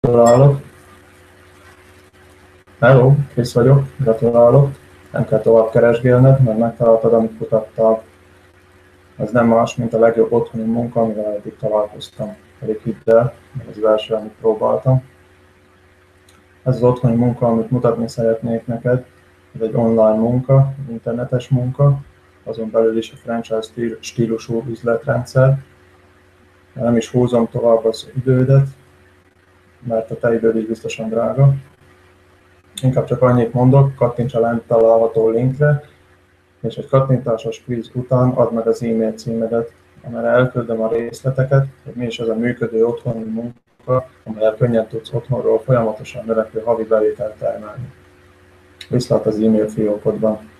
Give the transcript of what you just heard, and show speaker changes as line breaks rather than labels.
Gratulálok. Hello, Krisz vagyok, gratulálok. Nem kell tovább keresgélned, mert megtaláltad, amit kutattál. Ez nem más, mint a legjobb otthoni munka, amivel eddig találkoztam. Pedig hidd el, ez az első, amit próbáltam. Ez az otthoni munka, amit mutatni szeretnék neked, ez egy online munka, internetes munka, azon belül is a franchise stílusú üzletrendszer. Nem is húzom tovább az idődet, mert a te időd is biztosan drága. Inkább csak annyit mondok, kattints a lent található linkre, és egy kattintásos quiz után add meg az e-mail címedet, amelyre elküldöm a részleteket, hogy mi is ez a működő otthoni munka, amelyel könnyen tudsz otthonról folyamatosan növekvő havi bevételt termelni. Viszlát az e-mail fiókodban.